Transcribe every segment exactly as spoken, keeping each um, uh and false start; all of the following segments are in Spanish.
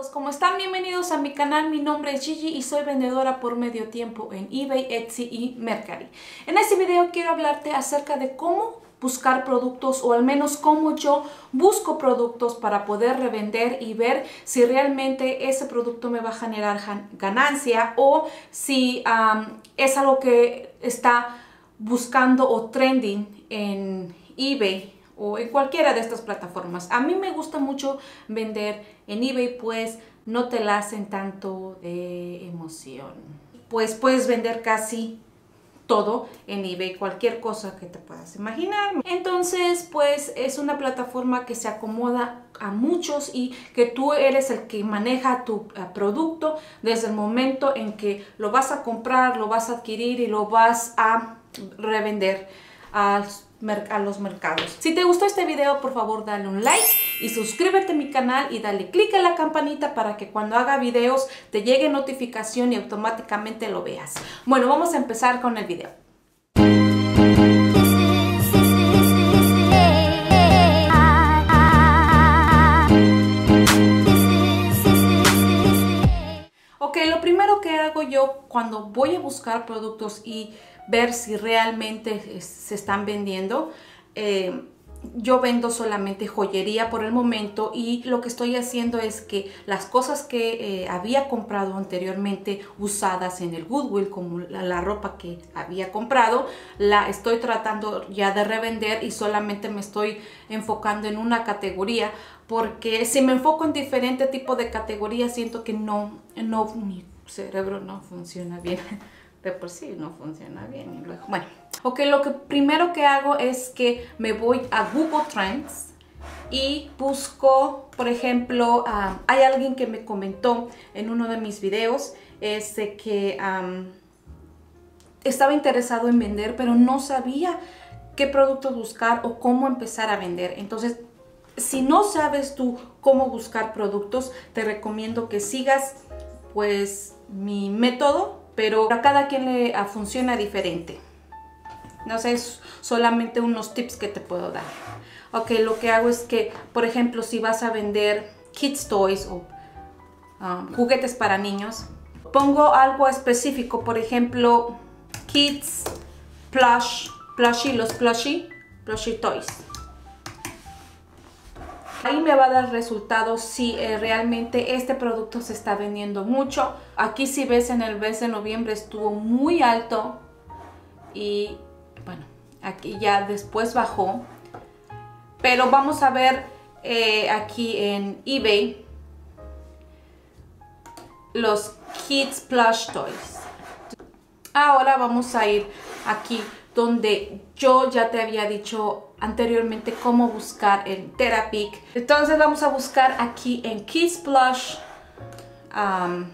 ¿Cómo están? Bienvenidos a mi canal. Mi nombre es Gigi y soy vendedora por medio tiempo en eBay, Etsy y Mercari. En este video quiero hablarte acerca de cómo buscar productos, o al menos cómo yo busco productos para poder revender y ver si realmente ese producto me va a generar ganancia o si um, es algo que está buscando o trending en eBay o en cualquiera de estas plataformas. A mí me gusta mucho vender en eBay, pues no te la hacen tanto de emoción. Pues puedes vender casi todo en eBay, cualquier cosa que te puedas imaginar. Entonces, pues es una plataforma que se acomoda a muchos y que tú eres el que maneja tu uh, producto desde el momento en que lo vas a comprar, lo vas a adquirir y lo vas a revender a a los mercados. Si te gustó este video, por favor dale un like y suscríbete a mi canal y dale click a la campanita para que cuando haga videos te llegue notificación y automáticamente lo veas. Bueno, vamos a empezar con el video. Ok, lo primero que hago yo cuando voy a buscar productos y ver si realmente se están vendiendo, eh, yo vendo solamente joyería por el momento, y lo que estoy haciendo es que las cosas que eh, había comprado anteriormente usadas en el Goodwill, como la, la ropa que había comprado, la estoy tratando ya de revender y solamente me estoy enfocando en una categoría, porque si me enfoco en diferente tipo de categorías siento que no, no mi cerebro no funciona bien. De por sí no funciona bien. Y luego, bueno, ok, lo que primero que hago es que me voy a Google Trends y busco, por ejemplo, um, hay alguien que me comentó en uno de mis videos es de que um, estaba interesado en vender, pero no sabía qué productos buscar o cómo empezar a vender. Entonces, si no sabes tú cómo buscar productos, te recomiendo que sigas pues mi método, pero a cada quien le uh, funciona diferente. No sé, es solamente unos tips que te puedo dar. Ok, lo que hago es que, por ejemplo, si vas a vender kids toys o um, juguetes para niños, pongo algo específico, por ejemplo, kids plush, plushie, los plushie, plushie toys. Ahí me va a dar resultados si eh, realmente este producto se está vendiendo mucho. Aquí si ves en el mes de noviembre estuvo muy alto y bueno, aquí ya después bajó. Pero vamos a ver eh, aquí en eBay los Kids Plush Toys. Ahora vamos a ir aquí donde yo ya te había dicho anteriormente cómo buscar en Terapic. Entonces vamos a buscar aquí en Kids Plush um,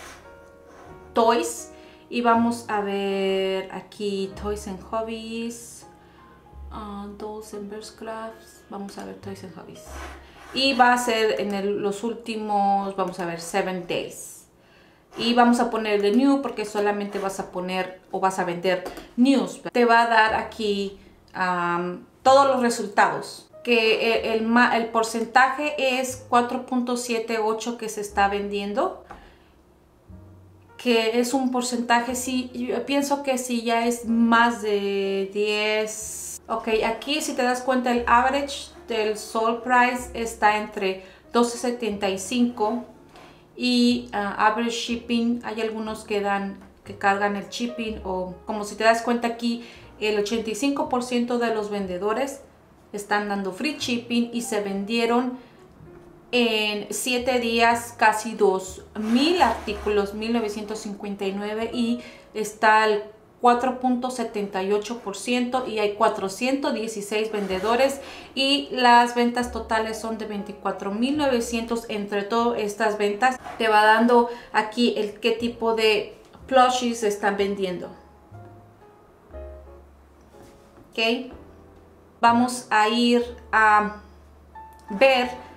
Toys y vamos a ver aquí Toys and Hobbies, uh, Dolls and Bears Crafts. Vamos a ver Toys and Hobbies y va a ser en el, los últimos, vamos a ver, seven days. Y vamos a poner de new porque solamente vas a poner o vas a vender news. Te va a dar aquí um, todos los resultados. Que el, el, el porcentaje es cuatro punto setenta y ocho que se está vendiendo. Que es un porcentaje, sí, yo pienso que sí ya es más de diez. Ok, aquí si te das cuenta el average del sold price está entre doce setenta y cinco. Y uh, average shipping, hay algunos que dan que cargan el shipping, o como si te das cuenta aquí el ochenta y cinco por ciento de los vendedores están dando free shipping y se vendieron en siete días casi dos mil artículos, mil novecientos cincuenta y nueve, y está el cuatro punto setenta y ocho por ciento y hay cuatrocientos dieciséis vendedores y las ventas totales son de veinticuatro mil novecientos. Entre todas estas ventas te va dando aquí el qué tipo de plushies se están vendiendo. Ok, vamos a ir a ver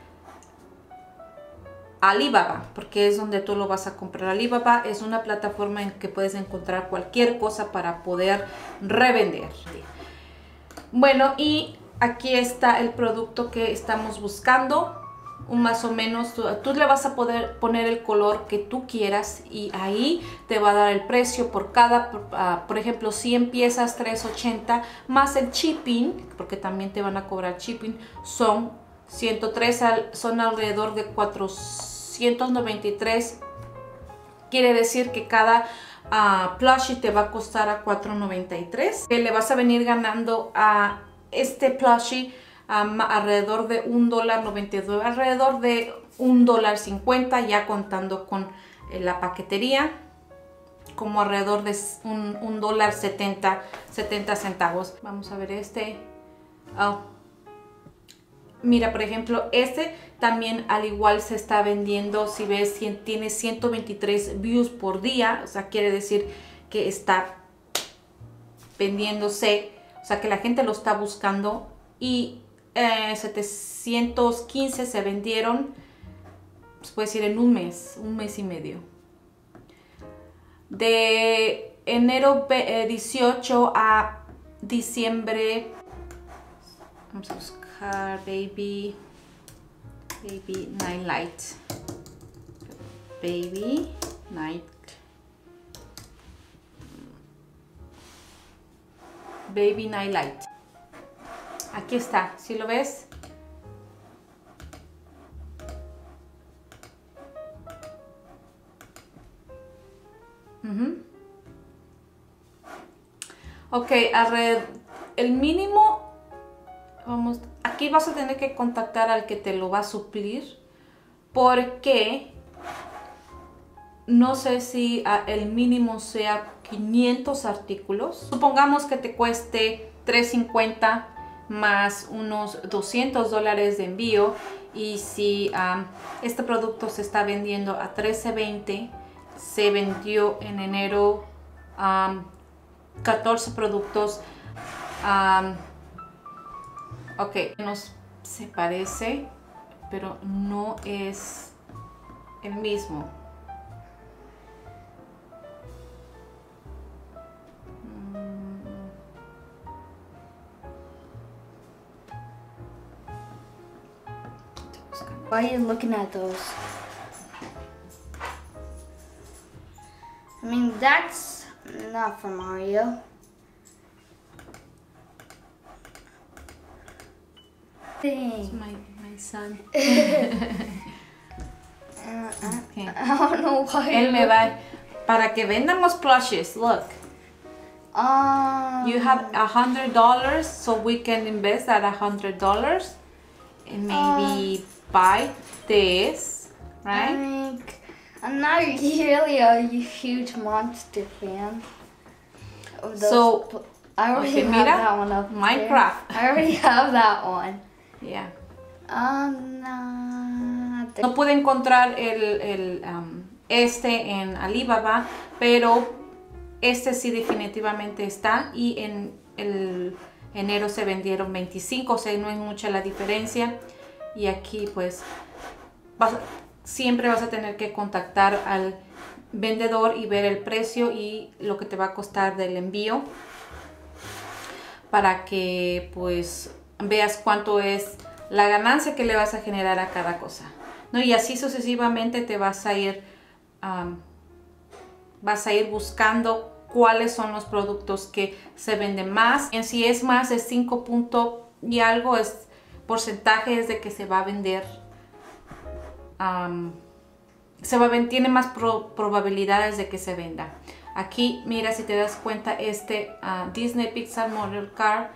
Alibaba, porque es donde tú lo vas a comprar. Alibaba es una plataforma en que puedes encontrar cualquier cosa para poder revender. Bueno, y aquí está el producto que estamos buscando. un más o menos, tú, tú le vas a poder poner el color que tú quieras y ahí te va a dar el precio por cada, uh, por ejemplo, cien piezas, tres ochenta, más el shipping, porque también te van a cobrar shipping, son ciento tres, son alrededor de cuatrocientos noventa y tres. Quiere decir que cada uh, plushie te va a costar a cuatro noventa y tres. Que le vas a venir ganando a este plushie um, alrededor de un dólar noventa y nueve, alrededor de un dólar cincuenta, ya contando con eh, la paquetería, como alrededor de un, un dólar setenta, setenta centavos. Vamos a ver este. Oh. Mira, por ejemplo, este también al igual se está vendiendo, si ves, tiene ciento veintitrés views por día, o sea, quiere decir que está vendiéndose, o sea, que la gente lo está buscando, y eh, setecientos quince se vendieron, se puede decir en un mes, un mes y medio. De enero dieciocho a diciembre, vamos a buscar Baby, Baby Night Light, Baby Night, Baby Night Light. Aquí está, ¿sí lo ves? Uh-huh. Ok, alrededor, el mínimo, vamos, aquí vas a tener que contactar al que te lo va a suplir, porque no sé si el mínimo sea quinientos artículos. Supongamos que te cueste tres cincuenta más unos doscientos dólares de envío, y si um, este producto se está vendiendo a trece veinte, se vendió en enero um, catorce productos. Um, ok, nos se parece, pero no es el mismo. Why are you looking at those? I mean, that's not for Mario. It's my, my son. uh, Okay. I don't know why. Él me va para que vendamos plushes. Look, Um, you have a hundred dollars, so we can invest at a hundred dollars and maybe uh, buy this, right? I mean, I'm not really a huge Monster fan. Of those So, I already okay, have mira, that one up Minecraft. there. I already have that one. Yeah. Um, no, No pude encontrar el, el um, este en Alibaba, pero este sí definitivamente está, y en el enero se vendieron veinticinco, o sea, no es mucha la diferencia. Y aquí pues vas, siempre vas a tener que contactar al vendedor y ver el precio y lo que te va a costar del envío, para que pues veas cuánto es la ganancia que le vas a generar a cada cosa, ¿no? Y así sucesivamente te vas a ir um, vas a ir buscando cuáles son los productos que se venden más. En si es más de cinco puntos y algo, es porcentaje es de que se va a vender, um, se va a vender, tiene más pro, probabilidades de que se venda. Aquí mira, si te das cuenta, este uh, Disney Pixar Model Car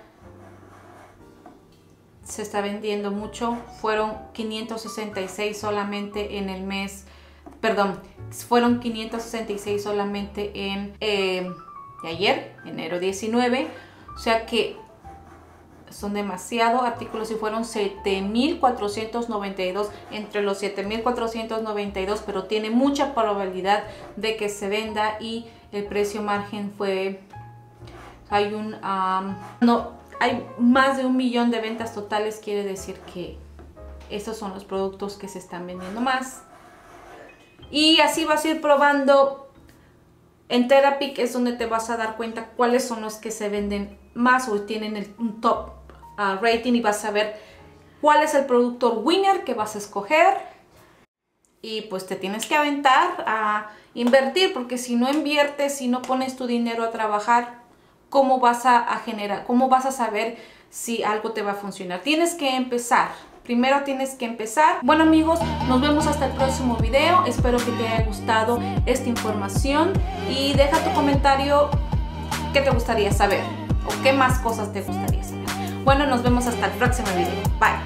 se está vendiendo mucho. Fueron quinientos sesenta y seis solamente en el mes, perdón, fueron quinientos sesenta y seis solamente en eh, de ayer, enero diecinueve, o sea que son demasiados artículos y fueron siete mil cuatrocientos noventa y dos, entre los siete mil cuatrocientos noventa y dos, pero tiene mucha probabilidad de que se venda, y el precio margen fue, hay un, um, no, hay más de un millón de ventas totales, quiere decir que estos son los productos que se están vendiendo más. Y así vas a ir probando. En Terapic es donde te vas a dar cuenta cuáles son los que se venden más o tienen el, un top uh, rating, y vas a ver cuál es el productor winner que vas a escoger. Y pues te tienes que aventar a invertir, porque si no inviertes, si no pones tu dinero a trabajar, ¿cómo vas a, a generar? ¿Cómo vas a saber si algo te va a funcionar? Tienes que empezar. Primero tienes que empezar. Bueno amigos, nos vemos hasta el próximo video. Espero que te haya gustado esta información y deja tu comentario qué te gustaría saber o qué más cosas te gustaría saber. Bueno, nos vemos hasta el próximo video. Bye.